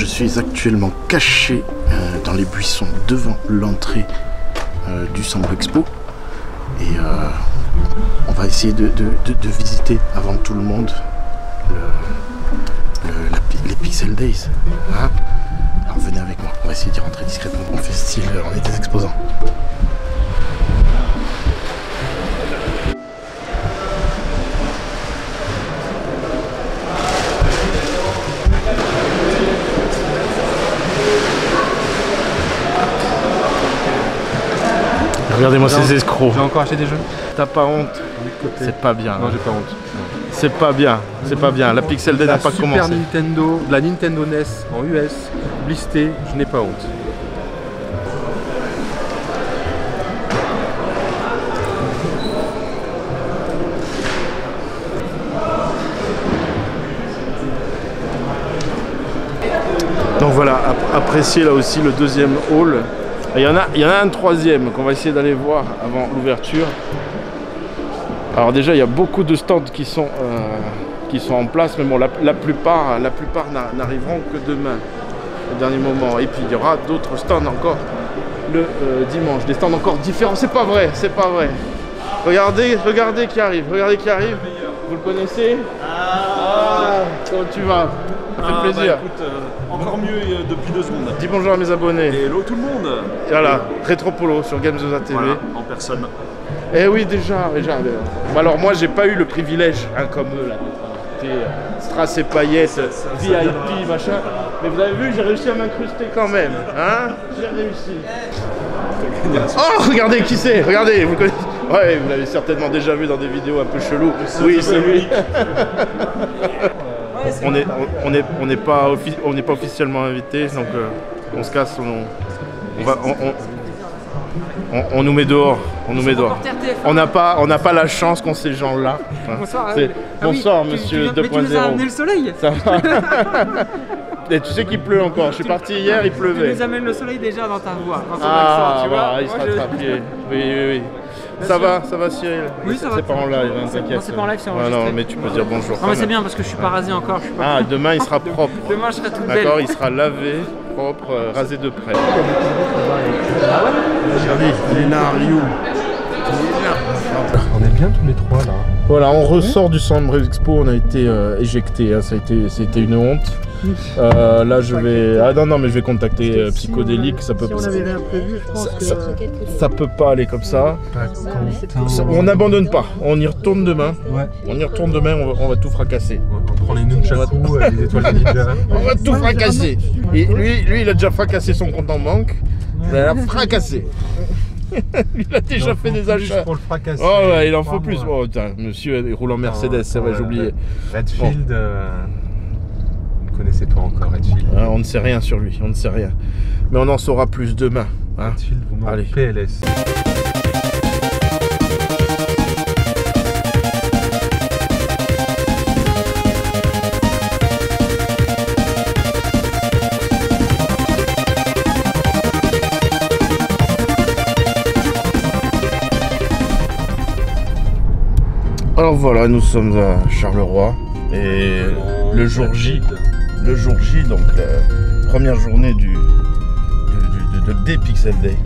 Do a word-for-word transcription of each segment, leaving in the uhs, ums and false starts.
suis actuellement caché euh, dans les buissons devant l'entrée euh, du Sambre Expo. Et euh, on va essayer de, de, de, de visiter avant tout le monde le, le, la, les Pixel Days. Hein, alors venez avec moi, on va essayer d'y rentrer discrètement. On fait style, on est des exposants. Regardez-moi ces escrocs. J'ai encore acheté des jeux. T'as pas honte? C'est pas bien. Non, j'ai pas honte. C'est pas bien. C'est pas bien. La Pixel Day n'a pas commencé. Super Nintendo, de la Nintendo N E S en U S, blistée, je n'ai pas honte. Donc voilà, appréciez là aussi le deuxième hall. Il y en a, il y en a un troisième qu'on va essayer d'aller voir avant l'ouverture. Alors déjà, il y a beaucoup de stands qui sont, euh, qui sont en place, mais bon, la, la plupart, la plupart n'arriveront que demain, au dernier moment. Et puis il y aura d'autres stands encore le euh, dimanche, des stands encore différents. C'est pas vrai, c'est pas vrai. Regardez, regardez qui arrive, regardez qui arrive. Vous le connaissez? Ah, comment tu vas? Ça fait ah, plaisir. Bah, écoute, euh, encore mieux euh, depuis deux secondes. Dis bonjour à mes abonnés. Et hello tout le monde. Et voilà, Rétropolo sur Gamezosa T V. Voilà, en personne. Eh oui, déjà, déjà. Alors moi, j'ai pas eu le privilège, hein, comme eux, là, d'être strass et paillettes, V I P, machin. Mais vous avez vu, j'ai réussi à m'incruster quand même, hein. J'ai réussi. Oh, regardez qui c'est. Regardez, vous le connaissez. Ouais, vous l'avez certainement déjà vu dans des vidéos un peu chelou. Oui, c'est lui. On n'est on est, on est pas, on n'est pas officiellement invité, donc euh, on se casse, on, on, va, on, on, on, on nous met dehors, on nous met dehors. On n'a pas, on n'a pas la chance qu'on ces gens-là. Bonsoir. Ah bonsoir, oui, monsieur deux point zéro. Mais tu nous as amené le soleil. Ça va. Et tu sais qu'il pleut encore. Je suis parti hier, il pleuvait. Tu nous amènes le soleil déjà dans ta voix, dans ton ah, accent, tu bah, vois. il sera attrapé. Oui, oui, oui. Ça va, ça va Cyril? Oui, ça va. C'est pas en live, hein, t'inquiète. Non, c'est pas en live, c'est ouais, enregistré. non, mais tu peux dire bonjour. Non, mais c'est bien parce que je suis pas rasé encore. Je suis pas... Ah, demain il sera propre. Demain je serai toute belle. D'accord, il sera lavé, propre, euh, rasé de près. Regardez, il est là, Ryu. On est bien tous les trois là. Voilà, on ressort du Sambre Expo, on a été euh, éjecté, hein, ça a été, c'était une honte. Euh, là je vais, ah non non mais je vais contacter euh, Psychodélique, ça peut. Si on avait rien prévu, je pense ça, que ça, ça peut pas aller comme ça. ça on n'abandonne pas, on y retourne demain. Ouais. On y retourne demain, on va, on va tout fracasser. On prend les nunchakus, les étoiles de ninja. On va tout fracasser. Et lui, lui il a déjà fracassé son compte en banque. Il a fracassé. Il a déjà il fait des achats. Pour le fracasser. Oh ouais, il en faut plus. Oh, putain, monsieur il roule en Mercedes, c'est vrai, j'ai oublié. Redfield, bon. euh, vous ne connaissez pas encore Redfield. Hein, on ne sait rien sur lui, on ne sait rien. Mais on en saura plus demain. Hein. Redfield vous manque P L S. Alors voilà, nous sommes à Charleroi et le jour J, le jour J, donc la première journée du, du, du de, de, des Pixel Day.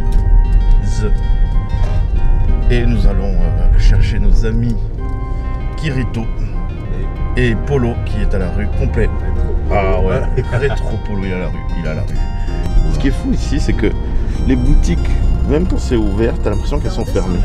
Et nous allons euh, chercher nos amis Kirito et Polo qui est à la rue complet. Ah ouais, Rétro Polo il est à la rue, il est à la rue. Ce qui est fou ici, c'est que les boutiques, même quand c'est ouvert, t'as l'impression qu'elles sont fermées.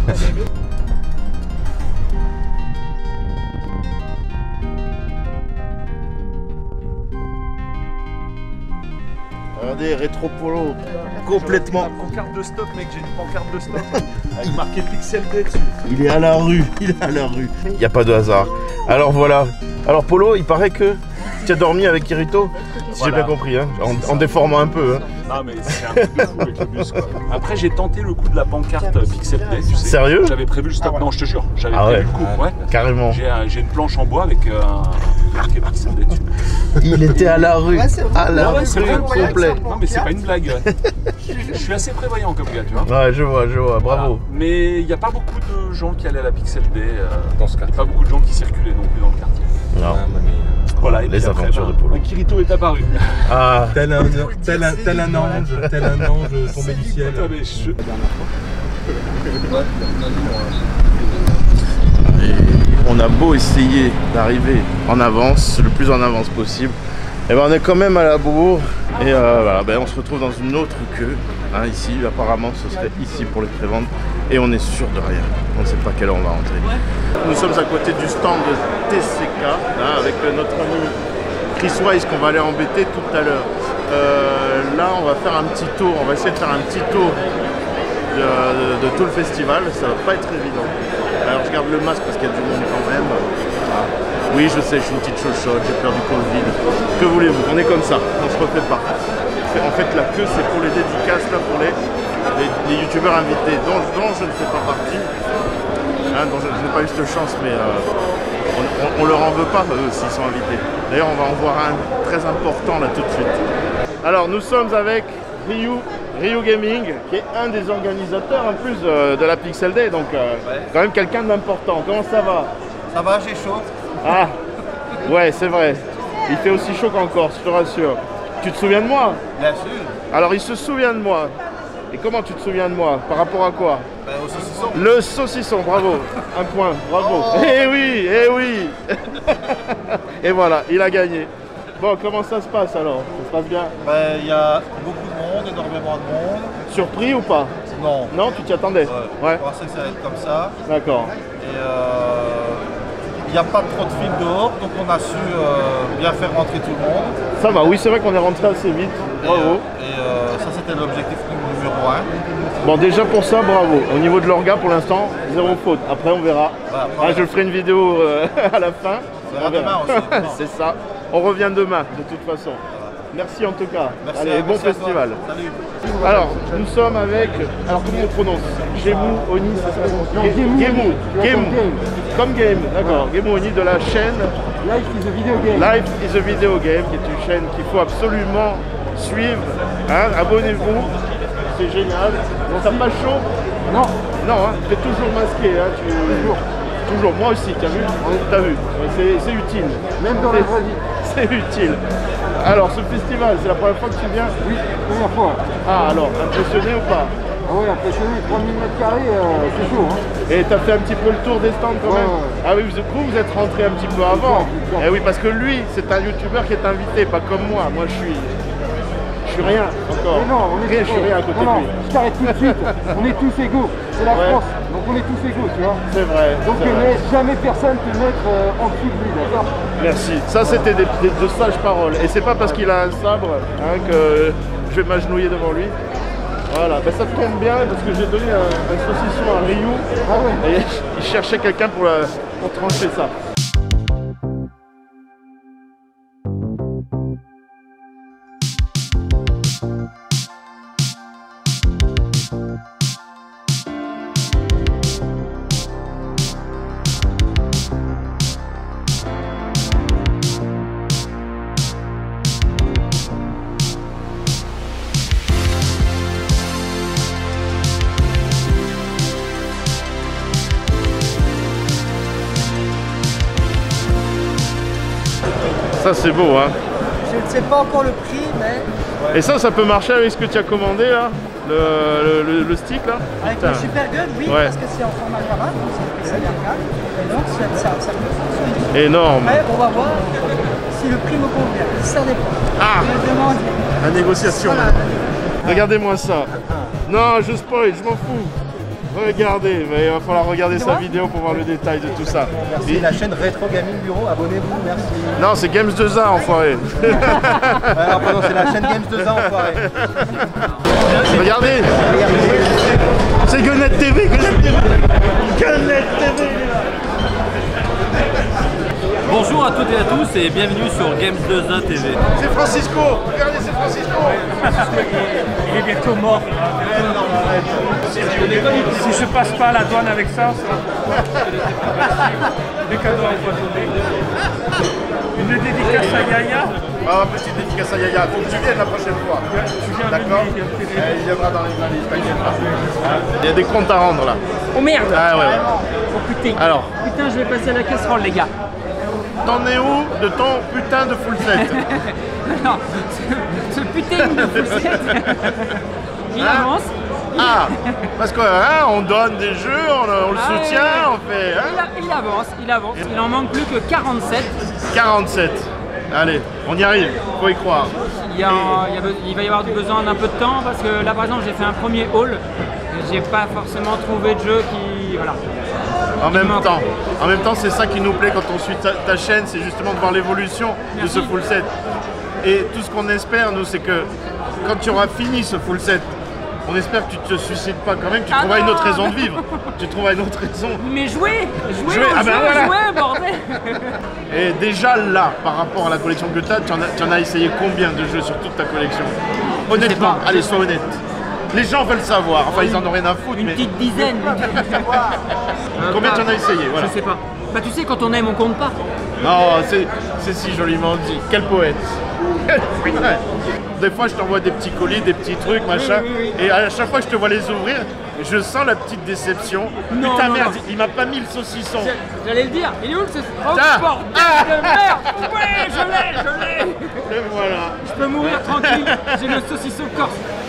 Regardez, Rétro Polo, complètement. La pancarte de stock, mec, j'ai une pancarte de stock avec marqué Pixel Day dessus. Il est à la rue, il est à la rue. Il n'y a pas de hasard. Alors voilà. Alors Polo, il paraît que tu as dormi avec Kirito, si voilà. J'ai bien compris, hein, en, en déformant un peu. Hein. Non mais c'est un truc de fou avec le bus quoi. Après j'ai tenté le coup de la pancarte Pixel Day, tu sais. Sérieux? J'avais prévu le stock, ah ouais. Non je te jure, j'avais ah prévu ouais. le coup, ouais. Carrément. J'ai une planche en bois avec euh, marqué Pixel D dessus. Il était à la rue, Ouais, c'est vrai. à la Ouais, rue c'est vrai, complet. Non mais c'est pas une blague. Je suis assez prévoyant comme gars, tu vois. Ouais, je vois, je vois, bravo. Voilà. Mais il n'y a pas beaucoup de gens qui allaient à la Pixel D euh, dans ce quartier. Pas beaucoup de gens qui circulaient non plus dans le quartier. Non. Voilà, et Les puis après, aventures ben, de Polo. Kirito est apparu. Ah, Tel un, tel un, tel un ange, tel un ange tombé du ciel. Putain, mais je- et on a beau essayer d'arriver en avance, le plus en avance possible, et ben on est quand même à la bourre. Et euh, voilà, ben on se retrouve dans une autre queue. Hein, ici, apparemment, ce serait ici pour les préventes. Et on est sûr de rien. On ne sait pas quelle heure on va rentrer. Nous sommes à côté du stand de T C K, hein, avec notre ami Chris Wise qu'on va aller embêter tout à l'heure. Euh, là, on va faire un petit tour. On va essayer de faire un petit tour de, de, de tout le festival. Ça va pas être évident. Alors, je garde le masque parce qu'il y a du monde quand même. Ah. Oui, je sais, je suis une petite chochotte, j'ai peur du Covid. Que voulez-vous? On est comme ça, on se refait pas. En fait, la queue, c'est pour les dédicaces, là, pour les, les, les youtubeurs invités, dont, dont je ne fais pas partie. Hein, dont je, je n'ai pas eu cette chance, mais euh, on, on, on leur en veut pas, eux, s'ils sont invités. D'ailleurs, on va en voir un très important, là, tout de suite. Alors, nous sommes avec Ryu, Ryu Gaming, qui est un des organisateurs, en plus, euh, de la Pixel Day, donc euh, ouais. Quand même quelqu'un d'important. Comment ça va? Ça va, j'ai chaud. Ah, ouais, c'est vrai. Il fait aussi chaud qu'en Corse, je te rassure. Tu te souviens de moi? Bien sûr. Alors, il se souvient de moi. Et comment tu te souviens de moi? Par rapport à quoi? Ben, au saucisson. Le saucisson, bravo. Un point, bravo. Oh. Eh oui, eh oui. Et voilà, il a gagné. Bon, comment ça se passe alors? Ça se passe bien? Ben, il y a beaucoup de monde, énormément de monde. Surpris ou pas? Non. Non, tu t'y attendais? Ouais. Ouais. Je pensais que ça allait être comme ça. D'accord. Et euh, il n'y a pas trop de films dehors, donc on a su euh, bien faire rentrer tout le monde. Ça va, oui, c'est vrai qu'on est rentré assez vite. Bravo. Et, euh, et euh, ça, c'était l'objectif numéro un. Bon, déjà pour ça, bravo. Au niveau de l'orga, pour l'instant, zéro faute. Après, on verra. Bah, après, ah, je ferai une vidéo euh, à la fin. On verra demain aussi. C'est ça. On revient demain, de toute façon. Merci en tout cas. Merci. Allez, bon merci festival. Salut. Alors, nous sommes avec. Alors, comment on prononce? Gemu Oni, c'est ça? Gemu. Gemu. Comme Game, d'accord. Gemu Oni de la chaîne Life is a video game. Life is a Video Game, qui est une chaîne qu'il faut absolument suivre. Hein, abonnez-vous, c'est génial. Bon, t'as pas chaud? Non. Non, hein, tu es toujours masqué. Hein, tu... Toujours. Toujours. Moi aussi, t'as vu? T'as vu. C'est utile. Même dans la vraie vie. C'est utile. Alors, ce festival, c'est la première fois que tu viens? Oui, première fois. Ah, alors, impressionné ou pas? Ah ouais, impressionné, trois mille mètres carrés, euh, c'est chaud. Hein. Et t'as fait un petit peu le tour des stands quand Ouais, même? ouais. Ah oui, vous, vous, vous êtes rentré un petit peu avant. Tout le temps. Eh oui, parce que lui, c'est un youtubeur qui est invité, pas comme moi. Moi, je suis... Je suis rien encore. Mais non, on est rien, je suis rien à côté non, non, de lui. je t'arrête tout de suite. On est tous égaux. C'est la Ouais. France, donc on est tous égaux, tu vois. C'est vrai. Donc c'est ne vrai. laisse jamais personne te mettre euh, en dessous de lui, d'accord? Merci. Ça, c'était des, des- de sages paroles. Et c'est pas parce qu'il a un sabre hein, que je vais m'agenouiller devant lui. Voilà, ben, ça tombe bien parce que j'ai donné un, un saucisson à Ryu. Ah ouais. Et il cherchait quelqu'un pour, la- pour trancher ça. Ça, c'est beau, hein. Je ne sais pas encore le prix, mais Et ça, ça peut marcher avec ce que tu as commandé là? Le, le, le stick là? avec Putain. le Super Gun, oui, Ouais. parce que c'est en format carat, donc c'est c'est bien calme. Et donc ça, ça, ça peut fonctionner. Énorme. Après, on va voir si le prix me convient. Ça dépend. Ah, Je demande. la négociation. Voilà. Regardez-moi ça. Non, je spoil, je m'en fous. Regardez, mais il va falloir regarder sa vidéo pour voir le détail de tout ça. Merci Et- la chaîne Retro Gaming Bureau, abonnez-vous, merci. Non, c'est Games deux A, enfoiré. Alors pardon, c'est la chaîne Games deux A enfoiré. Regardez. C'est Gunnet T V, Gunnet T V. Gunnet T V, il est là. Bonjour à toutes et à tous et bienvenue sur Games deux A T V. C'est Francisco. Regardez, c'est Francisco. Il est bientôt mort. Si je passe pas à la douane avec ça, ça... des cadeaux empoisonnés. Une dédicace à Yaya. Ah, petite dédicace à Yaya. Faut que tu viennes la prochaine fois. D'accord. Il viendra dans les valises, t'inquiète pas. Il y a des comptes à rendre là. Oh merde. Ah ouais. Oh putain. Alors. Putain, je vais passer à la casserole, les gars. T'en es où de ton putain de full set? Non, ce, ce putain de full set. Il Hein? avance. Ah, parce qu'on hein, donne des jeux, on, on le Ah soutient, ouais, ouais. on fait... Hein? Il, a- il avance, il avance. Il en manque plus que quarante-sept. quarante-sept. Allez, on y arrive, faut y croire. Il, y a, il, y a be- il va y avoir besoin d'un peu de temps parce que là, par exemple, j'ai fait un premier haul. Et j'ai pas forcément trouvé de jeu qui... Voilà. En même manque. temps, en même temps, c'est ça qui nous plaît quand on suit ta, ta chaîne, c'est justement de voir l'évolution de Merci. ce full set. Et tout ce qu'on espère, nous, c'est que quand tu auras fini ce full set, on espère que tu te suicides pas quand même, que tu Ah trouveras une non. autre raison de vivre. Tu trouveras une autre raison. Mais jouez Jouez, Jouez, au ah ben jeu, voilà. jouez, bordel. Et déjà là, par rapport à la collection que tu as, tu en as, tu en as essayé combien de jeux sur toute ta collection? Honnêtement, pas. allez, sois honnête. Les gens veulent savoir, enfin ils en ont rien à foutre, Une mais petite dizaine. Euh, combien pas- tu en as essayé, voilà. Je sais pas. Bah tu sais, quand on aime, on compte pas. Non, c'est c'est si joliment dit. Quel poète. Ouais. Des fois, je t'envoie des petits colis, des petits trucs, machin, oui, oui. et à chaque fois que je te vois les ouvrir, je sens la petite déception. Non, Putain, non, merde, non. il m'a pas mis le saucisson. J'allais le dire. Il est où le saucisson? Oh Ah. bordel Ah. de merde. Ouais, je l'ai, je l'ai. Et voilà. Je peux mourir tranquille. J'ai le saucisson corse.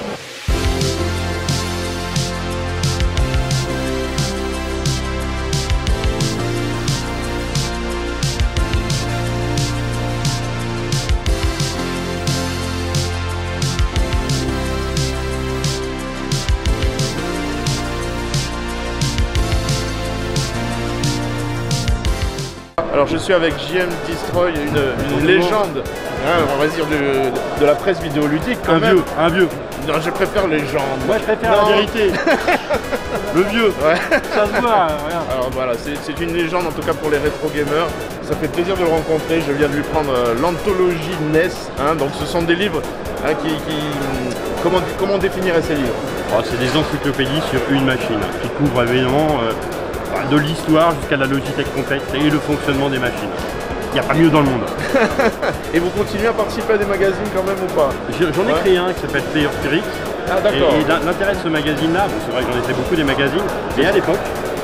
Alors je suis avec J M Destroy, une, une légende, hein, on va dire de, de la presse vidéoludique quand Un même. vieux, un vieux. Non, je préfère légende. Moi je préfère Non. la vérité. Le vieux. Ouais. Ça se voit, regarde. Alors voilà, c'est c'est une légende en tout cas pour les rétro gamers. Ça fait plaisir de le rencontrer. Je viens de lui prendre euh, l'anthologie N E S. Hein, donc ce sont des livres hein, qui, qui- Comment, comment on définirait ces livres? Oh, c'est des encyclopédies sur une machine qui couvrent évidemment euh, de l'histoire jusqu'à la Logitech complète et le fonctionnement des machines. Il n'y a pas mieux dans le monde. Et vous continuez à participer à des magazines quand même ou pas? J'ai- J'en ai Ouais. créé un qui s'appelle Player Spirit. Ah d'accord. Et, et l'in- l'intérêt de ce magazine-là, bon, c'est vrai que j'en ai fait beaucoup des magazines, mais à l'époque,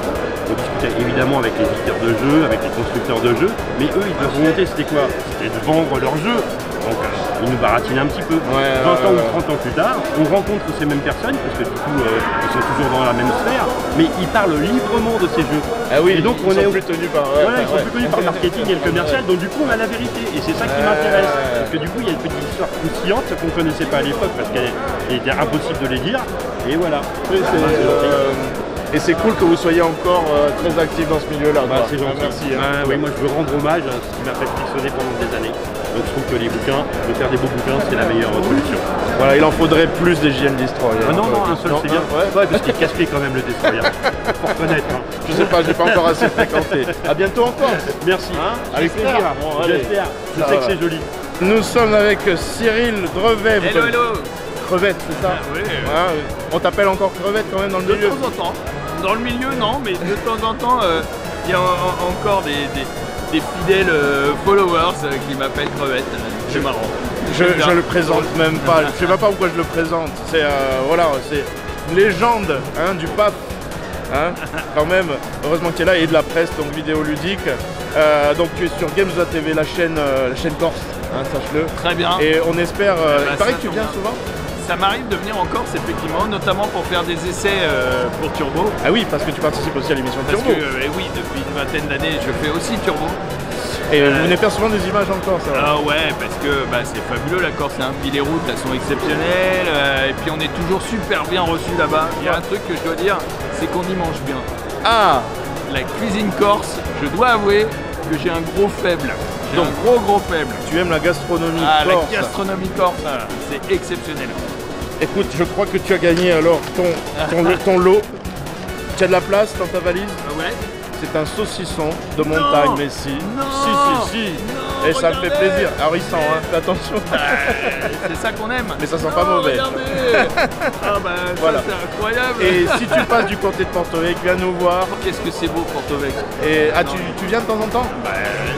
on discutait évidemment avec les éditeurs de jeux, avec les constructeurs de jeux, mais eux, ils leur volonté, c'était quoi? C'était de vendre leurs jeux. Donc, euh, ils nous baratinaient un petit peu. Ouais, vingt ouais, ans ouais. ou trente ans plus tard, on rencontre ces mêmes personnes, parce que du coup, euh, ils sont toujours dans la même sphère, mais ils parlent librement de ces jeux. Ah oui, et donc, ils on sont est plus tenus par... ouais, voilà, enfin, ils sont ouais. plus connus par le marketing et le commercial, donc du coup on a la vérité, et c'est ça qui Ouais. m'intéresse. Parce que du coup il y a une petite histoire croustillante qu'on ne connaissait pas à l'époque, parce qu'elle elle était impossible de les dire, et voilà. Oui, c'est, Ah, c'est gentil. euh, et c'est cool que vous soyez encore euh, très actif dans ce milieu-là. Bah, quoi. c'est gentil. Merci. hein. Bah, oui, moi je veux rendre hommage à ce qui m'a fait frissonner pendant des années. Donc je trouve que les bouquins, de faire des beaux bouquins, c'est la meilleure solution. Voilà, il en faudrait plus des J M Destroy. Ah hein. non, non, un seul c'est bien. Ouais. Ouais, parce qu'il est casse-pied quand même le Destroyer. Faut reconnaître. Hein. Je sais pas, j'ai pas encore assez fréquenté. À bientôt encore. Merci. Hein, avec J'espère. plaisir. Bon, allez. J'espère. Je Ça sais va. que c'est joli. Nous sommes avec Cyril Drevet. Vous Hello, connaissez- hello. Crevette, c'est ça? Ah, oui. Ouais, on t'appelle encore Crevette quand même dans le De milieu. temps en temps. Dans le milieu, non, mais de temps en temps, euh, il y a en- en- encore des, des- des fidèles euh, followers euh, qui m'appellent Crevette. C'est marrant. Je, J'aime bien. je le présente même pas, je sais même pas pourquoi je le présente. C'est euh, voilà, c'est une légende hein, du pape. Hein, quand même, heureusement qu'il est là, et de la presse, donc vidéoludique. Euh, donc tu es sur Games dot T V, la chaîne, euh, la chaîne corse, hein, sache-le. Très bien. Et on espère. euh, Ah bah, il paraît ça que tu tombe viens bien. souvent. Ça m'arrive de venir en Corse, effectivement, notamment pour faire des essais euh, pour Turbo. Ah oui, parce que tu participes aussi à l'émission Parce Turbo. que, euh, oui, depuis une vingtaine d'années, je fais aussi Turbo. Et euh, vous venez faire souvent des images en Corse. alors. Ah ouais, parce que bah, c'est fabuleux la Corse, hein. Puis les routes elles sont exceptionnelles, euh, et puis on est toujours super bien reçus là-bas. Il y a un truc que je dois dire, c'est qu'on y mange bien. Ah, La cuisine corse, je dois avouer que j'ai un gros faible. J'ai Donc, un gros gros faible. tu aimes la gastronomie Ah, corse. la gastronomie corse, ah, c'est exceptionnel. Écoute, je crois que tu as gagné alors ton, ton, ton lot. Tu as de la place dans ta valise. Ah ouais. C'est un saucisson de montagne, Non. mais si. Non. Si, si, si. Non, Et ça me fait regardez. plaisir. Alors il sent, hein, fais attention. Bah, c'est ça qu'on aime. Mais ça sent Non, pas mauvais. Regardez. Ah bah Voilà. ça c'est incroyable. Et si tu passes du côté de Porto Vecchio, viens nous voir. Qu'est-ce que c'est beau Porto Vecchio. Et ah, tu, tu viens de temps en temps? Bah oui.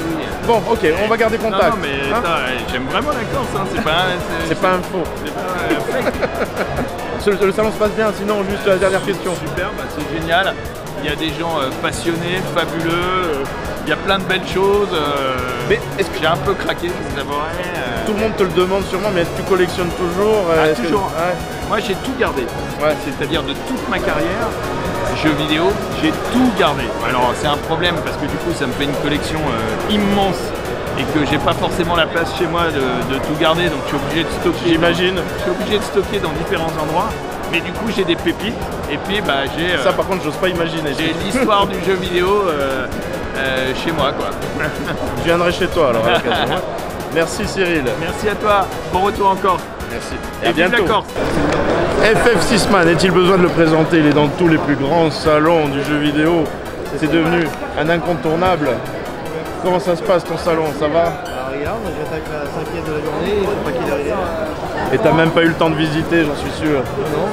Bon, ok, on va garder contact. Non, non mais hein j'aime vraiment la Corse, hein. C'est pas, c'est pas un faux. C'est pas un fake. le, le salon se passe bien, sinon juste la dernière question. Super, bah, c'est génial. Il y a des gens euh, passionnés, fabuleux. Euh, il y a plein de belles choses. Euh, mais est-ce que j'ai un peu craqué, je vous avouerai. Euh... Tout le monde te le demande sûrement, mais est-ce que tu collectionnes toujours ah, euh, toujours. Que... Ouais. Moi j'ai tout gardé. Ouais. C'est-à-dire de toute ma carrière, jeux vidéo, j'ai tout gardé. Alors c'est un problème parce que du coup ça me fait une collection euh, immense et que j'ai pas forcément la place chez moi de, de tout garder, donc je suis obligé de stocker. J'imagine. Je suis obligé de stocker dans différents endroits. Mais du coup j'ai des pépites et puis bah j'ai. Euh, ça par contre j'ose pas imaginer. J'ai l'histoire du jeu vidéo euh, euh, chez moi quoi. Je viendrai chez toi alors à l'occasion. Merci Cyril. Merci à toi. Bon retour encore. Merci. Et, et à bientôt. F F six Man, est-il besoin de le présenter? Il est dans tous les plus grands salons du jeu vidéo. C'est devenu un incontournable. Comment ça se passe ton salon? Ça va? Alors regarde, j'attaque la cinquième de la journée, il faut pas qu'il arrive. Et t'as même pas eu le temps de visiter, j'en suis sûr. Non.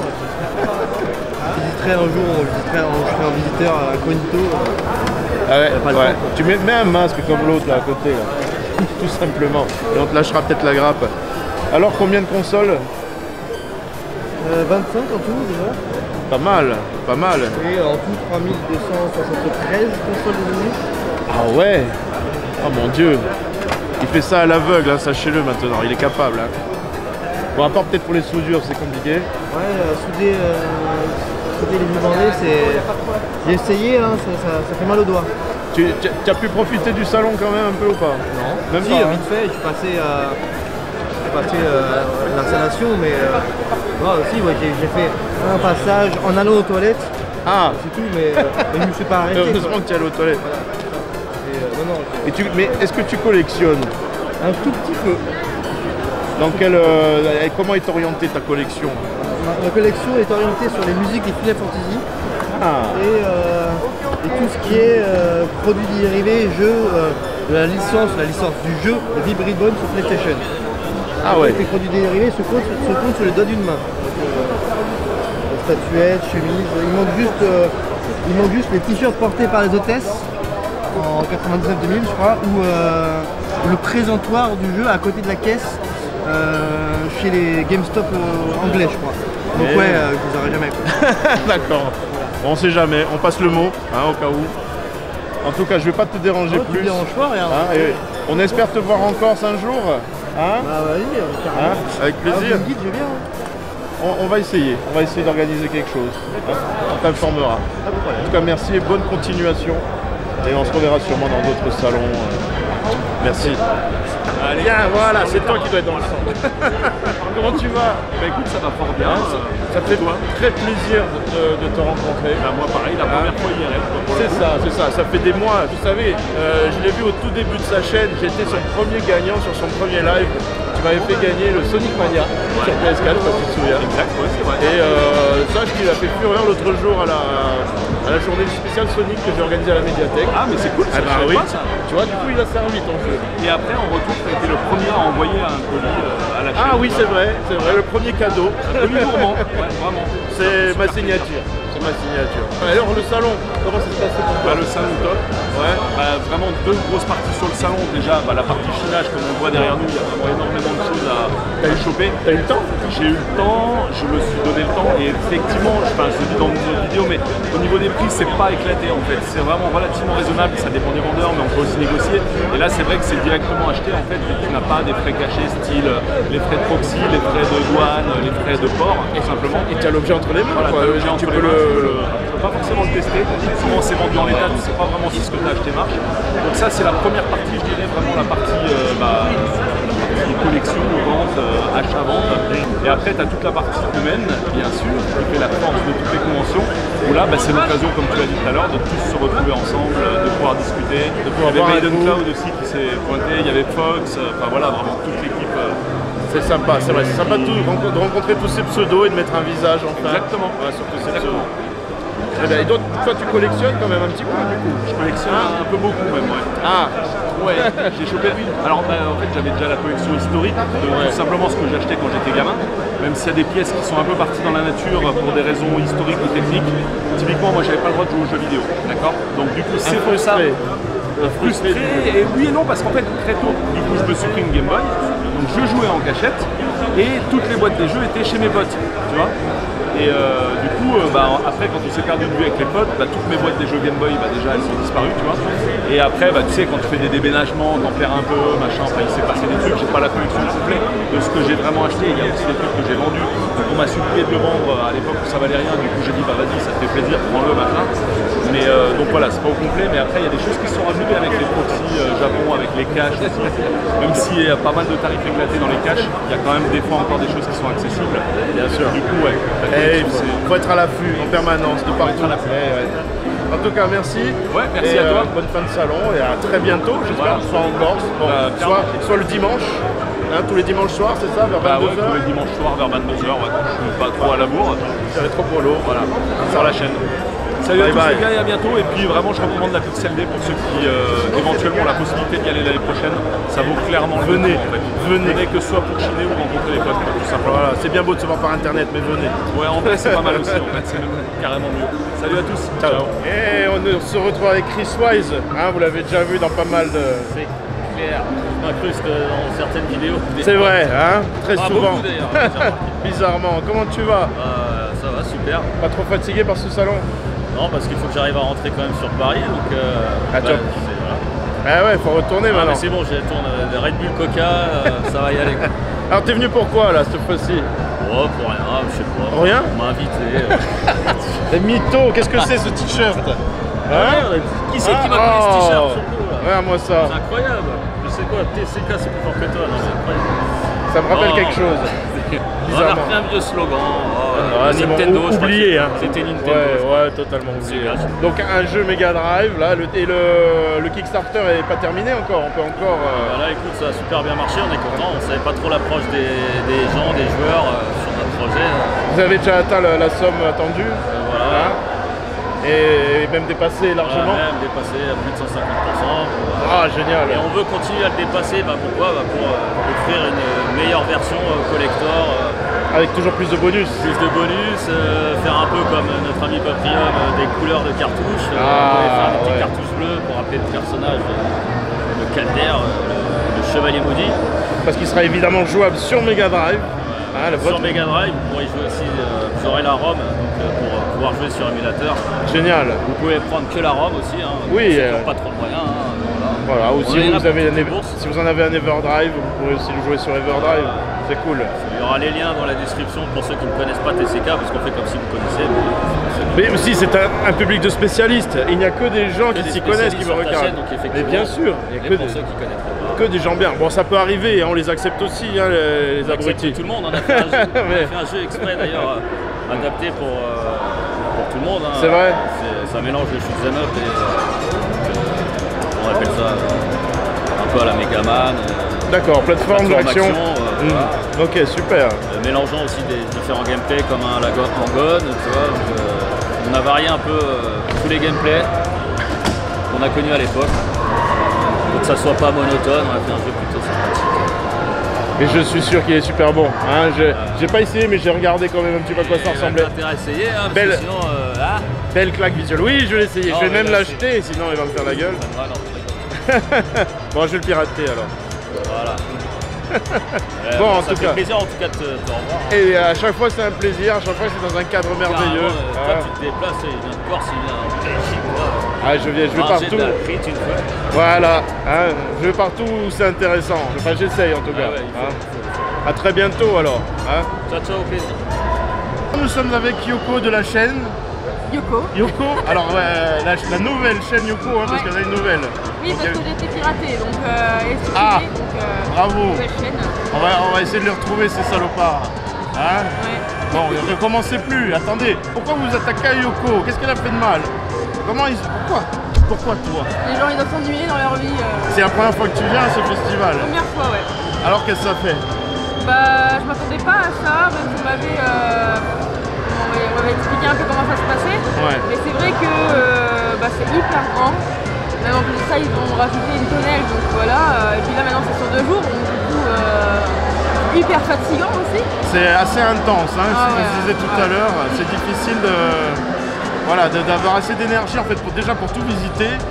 Je visiterai un jour, je visiterai un, je serai un visiteur incognito. Ah ouais, ouais. Tu mets, mets un masque comme l'autre là à côté là. Tout simplement. Et on te lâchera peut-être la grappe. Alors combien de consoles? euh, vingt-cinq en tout déjà. Pas mal, pas mal. Et en tout trois mille deux cent soixante-treize consoles de données. Ah ouais. Oh mon dieu. Il fait ça à l'aveugle, hein, sachez-le maintenant, il est capable. Hein. Bon, à part peut-être pour les soudures, c'est compliqué. Ouais, euh, souder, euh, souder les vibrandés, c'est... J'ai essayé, hein, ça, ça, ça fait mal aux doigts. Tu, tu, tu as pu profiter du salon quand même un peu ou pas? Non. Même si, pas, vite fait, je suis passé à passé, euh, l'installation, mais euh, moi aussi, ouais, j'ai fait un passage en allant aux toilettes. Ah, c'est tout, mais, euh, mais je ne me suis pas arrêté. Heureusement que tu es allé aux toilettes. Voilà. Et, euh, non, non, Et tu, mais est-ce que tu collectionnes? Un tout petit peu. Dans quel, euh, comment est orientée ta collection? Ma, ma collection est orientée sur les musiques des Final Fantasy. Ah. Et, euh, et tout ce qui est euh, produits dérivés, jeux, euh, de la licence, la licence du jeu, de Vib Ribbon sur PlayStation. Ah ouais. Les produits dérivés se comptent, se comptent sur les doigts d'une main. Donc, euh, statuettes, chemises, il manque juste, euh, il manque juste les t-shirts portés par les hôtesses en quatre-vingt-dix-neuf deux mille je crois, ou euh, le présentoir du jeu à côté de la caisse euh, chez les GameStop euh, anglais je crois. Donc Et... ouais, euh, je vous aurais jamais. D'accord. Bon, on sait jamais, on passe le mot, hein, au cas où. En tout cas, je vais pas te déranger oh, plus. Tu déranges pas, rien. Hein, et on espère te voir en Corse un jour. Hein, bah vas-y, carrément. Hein, avec plaisir. Ah, guide, je viens. On, on va essayer, on va essayer d'organiser quelque chose. Hein, on t'informera. En tout cas, merci et bonne continuation. Et on se reverra sûrement dans d'autres salons. Merci. Allez, bien, voilà, c'est toi qui dois être dans le centre. Comment tu vas? Bah écoute, ça va fort bien. Hein, ça, ça fait toi. Très plaisir de, de te rencontrer. Bah, moi pareil, la première hein? fois I R L. C'est ça, c'est ça. Ça fait des mois. Vous savez, euh, je l'ai vu au tout début de sa chaîne. J'étais son premier gagnant sur son premier live. Tu m'avais fait gagner le Sonic Mania ouais. sur P S quatre, si tu te souviens. Exact, ouais, c'est vrai. Et euh, sache qu'il a fait fureur l'autre jour à la, à la journée spéciale Sonic que j'ai organisée à la médiathèque. Ah mais c'est cool, ah, bah, oui. Pas, ça. Tu vois, du coup il a servi ton jeu. Et après en retour, tu as été le premier à envoyer un colis euh, à la chaîne. Ah oui, c'est vrai, c'est vrai, le premier cadeau. Un colis gourmand, ouais, vraiment. C'est ma signature. C'est ma signature. Alors le salon, comment ça se passe pour toi? Bah, le salon top. Ouais. Bah, vraiment deux grosses parties sur le salon. Déjà, bah, la partie chinage, comme on voit derrière nous, il y a vraiment énormément de choses à, à choper. T'as eu le temps? J'ai eu le temps, je me suis donné le temps et effectivement, enfin, je le dis dans nos vidéos, mais au niveau des prix, c'est pas éclaté en fait. C'est vraiment relativement raisonnable. Ça dépend des vendeurs, mais on peut aussi négocier. Et là, c'est vrai que c'est directement acheté en fait. Et tu n'as pas des frais cachés, style les frais de proxy, les frais de douane, les frais de port, tout simplement. Et tu as l'objet entre les mains. Voilà, quoi. L'objet entre tu les peux mains. le... Tu peux pas forcément le tester. Souvent, c'est vendu en l'état, tu sais pas vraiment si ce que tu as acheté marche. Donc ça, c'est la première partie, je dirais vraiment la partie, euh, bah, la partie collection, vente, euh, achat-vente. Et après, tu as toute la partie humaine, bien sûr, qui fait la force de toutes les conventions. Où là, bah, c'est l'occasion, comme tu l'as dit tout à l'heure, de tous se retrouver ensemble, de pouvoir discuter. De pouvoir il y avait Maiden Cloud aussi qui s'est pointé, il y avait Fox, enfin voilà, vraiment toute l'équipe. Euh, C'est sympa, c'est vrai, c'est sympa de, tout, de rencontrer tous ces pseudos et de mettre un visage enfin. Exactement. Ouais, sur tous ces pseudos. Eh bien, et donc, toi, tu collectionnes quand même un petit peu du coup? Je collectionne ah. un peu beaucoup même, ouais. Ah ouais, j'ai chopé. Alors, bah, en fait, j'avais déjà la collection historique de ouais. tout simplement ce que j'achetais quand j'étais gamin. Même s'il y a des pièces qui sont un peu parties dans la nature pour des raisons historiques ou techniques. Typiquement, moi, j'avais pas le droit de jouer aux jeux vidéo, d'accord? Donc, du coup, c'est pour ça. euh, frustré, et oui et non, parce qu'en fait, très tôt, du coup, je me suis pris une Game Boy, donc je jouais en cachette, et toutes les boîtes des jeux étaient chez mes potes, tu vois. Et euh, du coup, euh, bah, après, quand on s'est perdu de vue avec les potes, bah, toutes mes boîtes des jeux Game Boy, bah, déjà, elles sont disparues, tu vois. Et après, bah, tu sais, quand tu fais des déménagements, t'en perds un peu, machin, enfin, il s'est passé des trucs, j'ai pas la collection complète de ce que j'ai vraiment acheté, il y a aussi des trucs que j'ai vendus. Donc on m'a supplié de le vendre à l'époque où ça valait rien, du coup j'ai dit, bah vas-y, ça te fait plaisir, prends-le, machin. Mais euh, donc voilà, c'est pas au complet, mais après, il y a des choses qui se sont rajoutées avec les proxys euh, Japon, avec les caches aussi. Même s'il y a pas mal de tarifs éclatés dans les caches, il y a quand même des fois encore des choses qui sont accessibles. Bien sûr. Du coup, ouais. Et il faut, faut être à l'affût en permanence, de partout. Être à l'affût. Ouais, ouais. En tout cas, merci. Ouais, merci et, à toi. Euh, bonne fin de salon et à très bientôt, j'espère, Voilà. soit en Corse, bon, Euh, soit, soit le dimanche, hein, tous les dimanches soirs, c'est ça, vers Bah ouais, vingt-deux heures. tous les dimanches soirs vers vingt-deux heures, ouais, quand je suis pas trop à la bourre. Ça va être trop polo. Voilà, sur la chaîne. Salut Bye à tous bye. les gars et à bientôt. Et puis vraiment, je recommande la Pixel D pour ceux qui euh, éventuellement ont la possibilité d'y aller l'année prochaine. Ça vaut clairement le Venez, coup, en fait. venez. Venez que ce soit pour chiner ou rencontrer les potes, tout simplement. Voilà, c'est bien beau de se voir par internet, mais venez. Ouais, en vrai, c'est pas mal aussi. En fait, c'est même carrément mieux. Salut à tous. Ciao. Et on se retrouve avec Chris Wise, hein, vous l'avez déjà vu dans pas mal de... C'est clair, je m'incruste dans certaines vidéos. C'est vrai, hein, très Pas souvent. beaucoup d'ailleurs. Bizarrement, comment tu vas? Euh, ça va, super. Pas trop fatigué par ce salon? Non, parce qu'il faut que j'arrive à rentrer quand même sur Paris, donc euh, Ah, bah, tu- c'est- voilà. Ah ouais, faut retourner Ah, maintenant. mais c'est bon, j'ai tourné de Red Bull Coca, euh, ça va y aller. Quoi. Alors t'es venu pourquoi là, cette fois-ci? Oh, pour rien, je sais pas. Rien On m'a invité. euh. Les mythos, qu'est-ce que c'est ce t-shirt? Ah, merde, qui c'est qui m'a collé ce t-shirt surtout, là Regarde-moi ça. C'est incroyable. Je sais quoi, T C K c'est plus fort que toi, non, c'est incroyable. Ça me rappelle Oh. quelque chose. On a Bizarrement. repris un vieux slogan. Oh, Ah, c'est ils m'ont Nintendo, je crois oublié, que hein. C'était Nintendo. Ouais, je crois. ouais, totalement oublié. C'est bien. Donc un jeu Mega Drive, là, le, et le, le Kickstarter est pas terminé encore, on peut encore... euh, Bah là écoute, ça a super bien marché, on est content, on savait pas trop l'approche des, des gens, des joueurs euh, sur notre projet. Vous avez déjà atteint la, la somme attendue, Euh, voilà. hein, et même dépassé largement. Voilà, même dépassé à plus de cent cinquante pour cent. Ah, génial. Et on veut continuer à le dépasser, bah pourquoi bah Pour euh, offrir une meilleure version euh, collector, euh, Avec toujours plus de bonus. plus de bonus, euh, faire un peu comme notre ami Paprium, euh, des couleurs de cartouches, euh, Ah, on voulait faire des petites ouais. cartouches bleues pour rappeler le personnage, euh, le Calder, euh, le, le chevalier maudit. Parce qu'il sera évidemment jouable sur Mega Drive. Ah, le Sur votre- Mega Drive, vous pourrez jouer aussi, euh, vous aurez la ROM donc, euh, pour euh, pouvoir jouer sur émulateur. Génial. Vous pouvez prendre que la ROM aussi, hein, Oui, ceux qui euh, n'ont pas trop de moyens. Hein, Voilà, ou On si est là vous, pour avez toutes un les Ever- bourses. si vous en avez un Everdrive, vous pourrez aussi le jouer sur Everdrive. C'est cool. Il y aura les liens dans la description pour ceux qui ne connaissent pas T C K, parce qu'on fait comme si vous connaissiez. Mais aussi, c'est un, un public de spécialistes. Il n'y a que des gens qui des s'y connaissent, qui spécialistes me sur ta chaîne, regardent. donc Mais effectivement, bien sûr, il n'y a et que pour des, ceux qui connaîtraient pas. que des gens bien. Bon, ça peut arriver, hein, on les accepte aussi, hein, les, les On accepte abrutis. tout le monde, on a fait un jeu, on a Mais- fait un jeu exprès d'ailleurs, euh, adapté pour, euh, pour tout le monde. Hein. C'est vrai. C'est- Ça mélange le shoot'em up et euh, on appelle ça euh, un peu à la Megaman. Euh, D'accord, plateforme d'action. euh, Mmh. voilà. Ok, super. Euh, mélangeant aussi des différents gameplays comme un Lago Angon, tu vois. Donc, euh, on a varié un peu euh, tous les gameplays qu'on a connus à l'époque. Pour que ça soit pas monotone, on a fait un jeu plutôt sympathique. Et je suis sûr qu'il est super bon. Hein, j'ai j'ai pas essayé, mais j'ai regardé quand même un petit peu à quoi ça Et ressemblait. t'as intérêt à essayer, hein, parce Belle- que sinon, euh, ah, Belle claque visuelle. Oui, je vais l'essayer. Non, Je vais mais même là, l'acheter, sinon il va me faire la gueule. ah non, je rigole. Bon, je vais le pirater alors. Voilà. Euh, Bon, en ça tout fait cas. plaisir en tout cas de te, te revoir. hein. Et à chaque fois, c'est un plaisir. À chaque fois, c'est dans un cadre merveilleux. Carrément, euh, toi, Ah. tu te déplaces, il vient de Corse, il vient en Belgique, quoi. Ah, je viens, je vais Manger partout. de la frite une fois. Voilà, hein, je vais partout où c'est intéressant. Enfin, j'essaye en tout cas. Ah ouais, il faut, hein. il faut. À très bientôt alors. Hein. Ciao, ciao, au plaisir. Nous sommes avec Yoko de la chaîne. Yoko. Yoko, alors euh, la, la nouvelle chaîne Yoko, hein, parce Ouais. qu'il y en a une nouvelle. Oui, Donc, parce euh, que j'ai été piratée, donc euh, et supprimée, Ah, donc euh, bravo. nouvelle chaîne. on, va, on va essayer de les retrouver ces salopards. Hein. Ouais. Bon, ne recommencez plus. Attendez, pourquoi vous attaquez à Yoko? Qu'est-ce qu'elle a fait de mal? Comment ils... Pourquoi Pourquoi toi? Les gens ils doivent s'ennuyer dans leur vie. Euh, C'est la première fois que tu viens à ce festival. première fois, ouais. Alors qu'est-ce que ça fait? Bah, je m'attendais pas à ça, même si on m'avait euh, on m'avait- on m'avait expliqué un peu comment ça se passait. Ouais. Mais c'est vrai que euh, bah, c'est hyper grand. Même en plus de ça, ils ont rajouté une tonnelle, donc voilà. euh, et puis là, maintenant, c'est sur deux jours, donc du coup, euh, hyper fatigant aussi. C'est assez intense, hein, Ah ce que ouais, je disais tout ouais. à l'heure. C'est difficile de, voilà, de- d'avoir assez d'énergie en fait pour, déjà pour tout visiter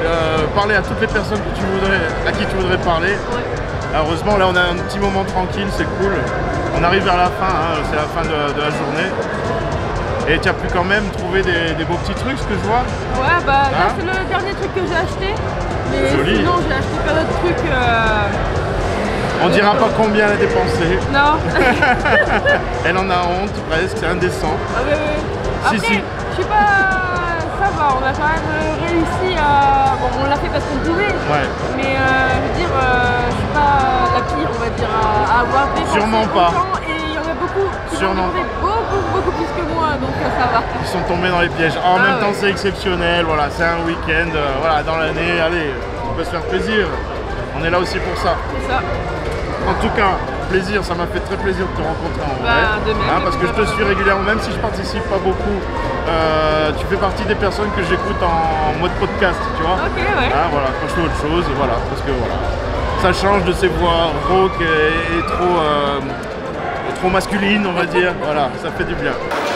euh, parler à toutes les personnes que tu voudrais, à qui tu voudrais parler. Ouais. Heureusement, là on a un petit moment tranquille, c'est cool. On arrive vers la fin, hein, c'est la fin de, de la journée. Et tu as pu quand même trouver des, des beaux petits trucs, ce que je vois. Ouais, bah là Hein? c'est le dernier truc que j'ai acheté. Mais Joli. sinon j'ai acheté plein d'autres trucs. euh, On dira pas combien elle a dépensé. Non. Elle en a honte presque, c'est indécent. Ah ouais, ouais. Si, Après, si. je sais pas, ça va, on a quand même réussi à... Bon, on l'a fait parce qu'on pouvait, Ouais. mais euh, je veux dire, euh, je suis pas la pire, on va dire, à, à avoir dépensé Sûrement pas. autant, et il y en a beaucoup qui Sûrement ont dépensé beaucoup, beaucoup plus que moi, donc euh, ça va. Ils sont tombés dans les pièges. En Ah même ouais. temps, c'est exceptionnel. Voilà, c'est un week-end. euh, voilà, dans l'année, allez, on peut se faire plaisir. On est là aussi pour ça. C'est ça. En tout cas, plaisir. Ça m'a fait très plaisir de te rencontrer en vrai. Bah, de même, Hein, parce que je te suis régulièrement, même si je participe pas beaucoup. euh, tu fais partie des personnes que j'écoute en mode podcast, tu vois. Ok, ouais. Hein, voilà, quand je fais autre chose, voilà, parce que voilà, ça change de ces voix rauques et, et trop, euh, et trop masculines, on va dire. Voilà, ça fait du bien.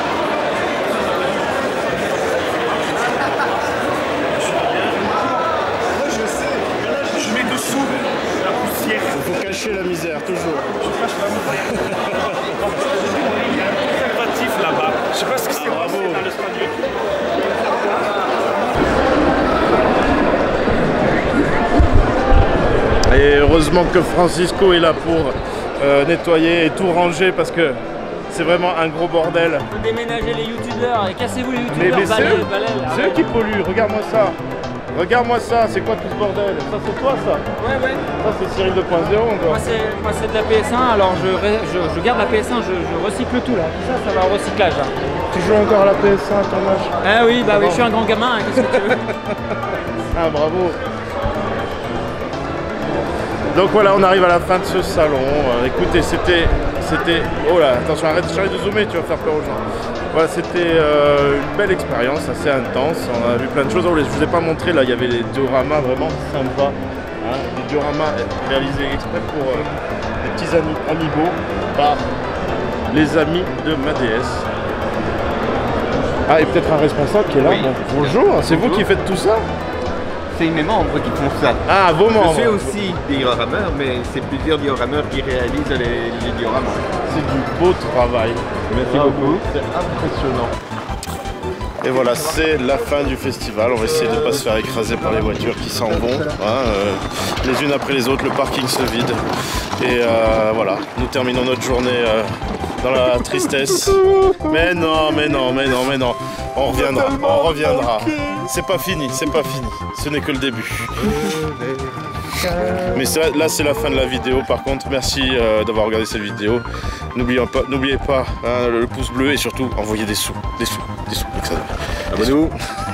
Je mets dessous la poussière. Il faut cacher la misère, toujours. Il y a un préservatif là-bas. Je sais pas ce qui s'est bravo. passé dans le stadium. Et heureusement que Francisco est là pour euh, nettoyer et tout ranger parce que c'est vraiment un gros bordel. Faut déménager les youtubeurs et cassez-vous les Mais, youtubeurs. mais c'est balai, eux, balai, là, c'est ouais. eux qui polluent, regarde-moi ça. Regarde-moi ça, c'est quoi tout ce bordel? Ça c'est toi ça? Ouais, ouais. Ça c'est Cyril deux point zéro Moi quoi. c'est, moi c'est de la P S un, alors je, ré- je, je garde la P S un, je, je recycle tout là. Tout ça, ça va au recyclage là. Tu joues encore à la P S un à ton âge? Ah oui, bah oui, bon. je suis un grand gamin, hein, qu'est-ce que tu veux? Ah bravo. Donc voilà, on arrive à la fin de ce salon. Euh, écoutez, c'était, c'était, oh là, attention, arrête, arrête de zoomer, tu vas faire peur aux gens. Voilà, c'était euh, une belle expérience, assez intense. On a vu plein de choses. Oh, je vous ai pas montré, là, il y avait les dioramas vraiment sympas. Hein, des dioramas réalisés exprès pour euh, les petits amis amiibo par les amis de ma déesse. Ah, et peut-être un responsable qui est là. Oui. Bon, bonjour, c'est vous qui faites tout ça? C'est mes membres qui font ça. Ah, vos membres. Je suis aussi diorameur, mais c'est plusieurs diorameurs qui réalisent les, les dioramas. C'est du beau travail. Merci Bravo. beaucoup. C'est impressionnant. Et voilà, c'est la fin du festival. On va essayer de ne pas se faire écraser par les voitures qui s'en vont. Hein, euh, les unes après les autres, le parking se vide. Et euh, voilà, nous terminons notre journée euh, dans la tristesse. Mais non, mais non, mais non, mais non. On reviendra, on reviendra. C'est pas fini, c'est pas fini. Ce n'est que le début. Mais ça, là, c'est la fin de la vidéo. Par contre, merci euh, d'avoir regardé cette vidéo. N'oubliez pas, n'oubliez pas hein, le pouce bleu et surtout envoyez des sous, des sous, des sous. Abonnez-vous.